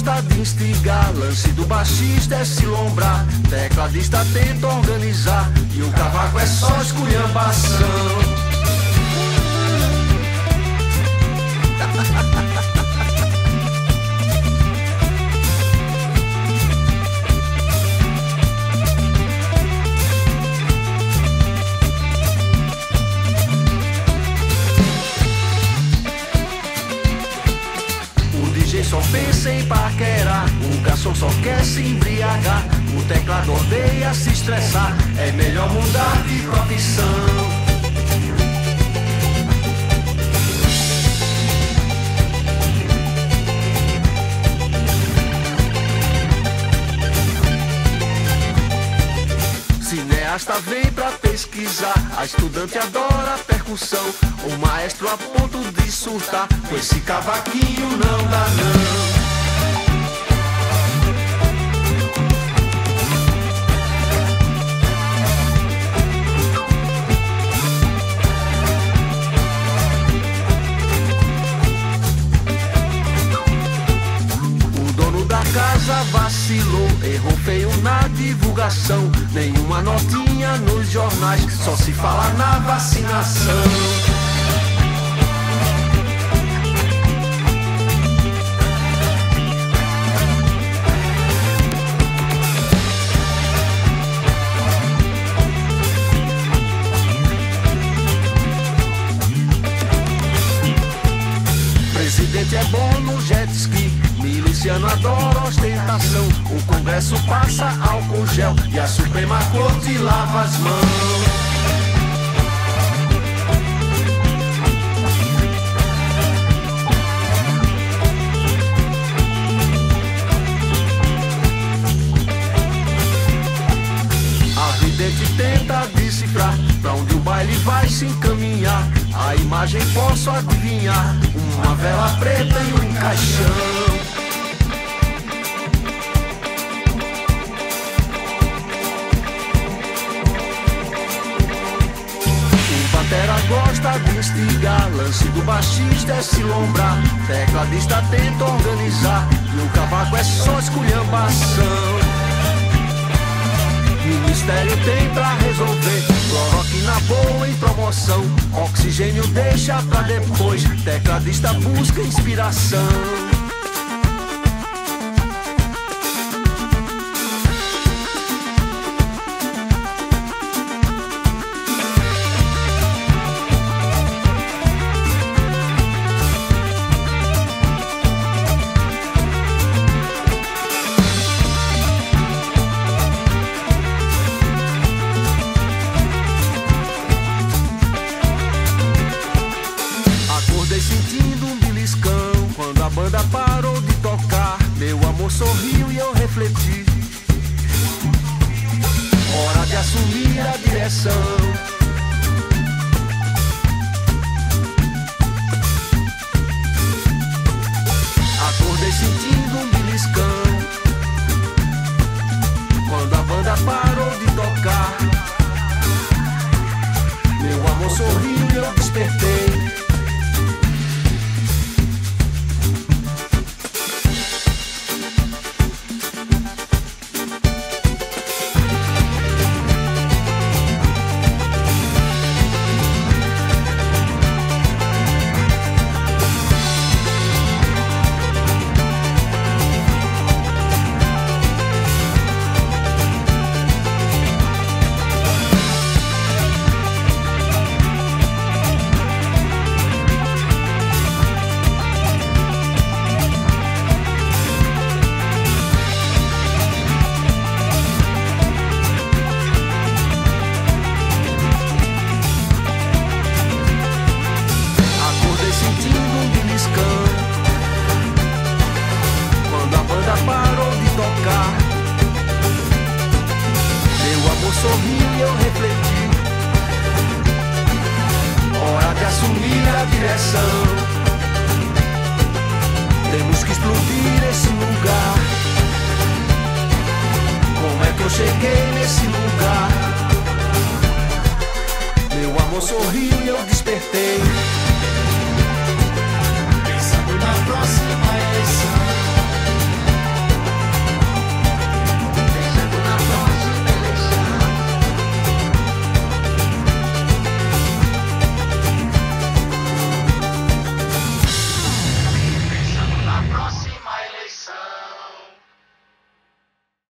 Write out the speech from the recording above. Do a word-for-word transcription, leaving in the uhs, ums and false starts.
gosta de instigar, lance do baixista é se lombrar, tecladista tenta organizar e o cavaco é só esculhambação. Só pensa em paquerar, o garçom só quer se embriagar, o teclado odeia se estressar, é melhor mudar de profissão. Cineasta vem pra pesquisar, a estudante adora percussão, o maestro a ponto de surtar, com esse cavaquinho não dá não. Casa vacilou, errou feio na divulgação, nenhuma notinha nos jornais, só se fala na vacinação. Presidente é bom no jet ski, miliciano adora ostentação, o Congresso passa álcool gel e a Suprema Corte lava as mãos. A vidente tenta decifrar pra onde o baile vai se encaminhar, a imagem posso adivinhar, uma vela preta e um caixão. Batera gosta de instigar, lance do baixista é se lombrar, tecladista tenta organizar e o cavaco é só esculhambação. Ministério tem pra resolver, cloroquina boa em promoção, oxigênio deixa pra depois, tecladista busca inspiração. Sentindo um beliscão, quando a banda parou de tocar, meu amor sorriu e eu refleti, hora de assumir a direção. Acordei sentindo um beliscão, quando a banda parou de tocar, meu amor sorriu e eu despertei. Sorri e eu refleti, hora de assumir a direção. Temos que explodir esse lugar. Como é que eu cheguei nesse lugar? Meu amor sorriu e eu despertei.